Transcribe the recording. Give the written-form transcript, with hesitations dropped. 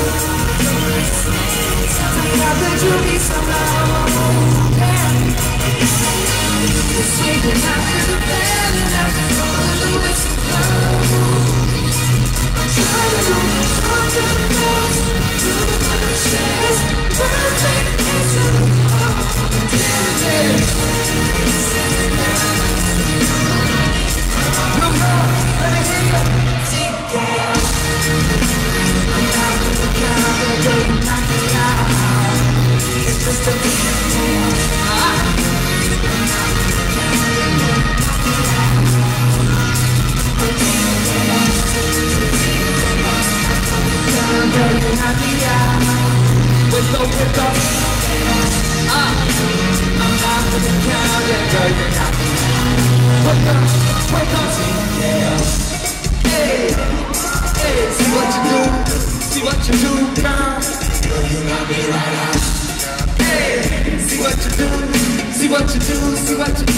How could you be so low? You're sleeping after the bed and after all of the whistle blows. I'm trying to talk to the ghost, to the bushes, perfect into the heart. No more, let me hear you. Take care. I'm out of the count, they're knock me out. It's just a with no pickup. I'm out of the count, yeah, girl, you're not me. Wake up, yeah. Hey, hey, see what you do now. Girl, you got me right out. Hey, see what you do, see what you do.